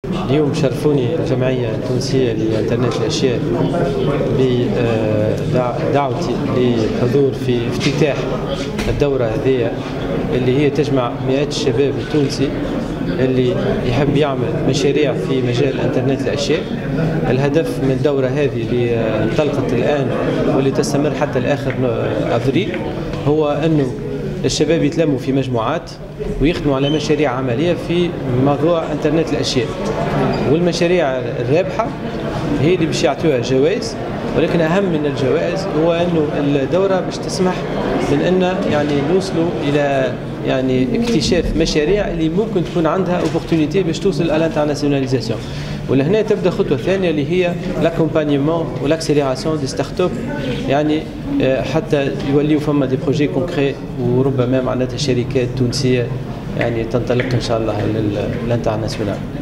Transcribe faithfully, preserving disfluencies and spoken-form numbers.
اليوم شرفوني الجمعية التونسية لإنترنت الأشياء بدعوتي للحضور في افتتاح الدورة هذه اللي هي تجمع مئات الشباب التونسي اللي يحب يعمل مشاريع في مجال انترنت الاشياء. الهدف من الدوره هذه اللي انطلقت الان واللي تستمر حتى لاخر افريل هو انه الشباب يتلموا في مجموعات ويخدموا على مشاريع عمليه في موضوع انترنت الاشياء، والمشاريع الرابحه هي اللي باش يعطيوها جوائز. ولكن اهم من الجوائز هو انه الدوره باش تسمح من ان يعني نوصلوا الى يعني اكتشاف مشاريع اللي ممكن تكون عندها اوبورتونيتي باش توصل على الانترناسيوناليزاسيون. ولهنا تبدا خطوه ثانيه اللي هي لاكومبانيمون والاكسيليراسيون دي ستارت اب، يعني حتى يوليوا فما دي بروجي كونكري وربما معناتها شركات تونسيه يعني تنطلق ان شاء الله للانترناسيونال.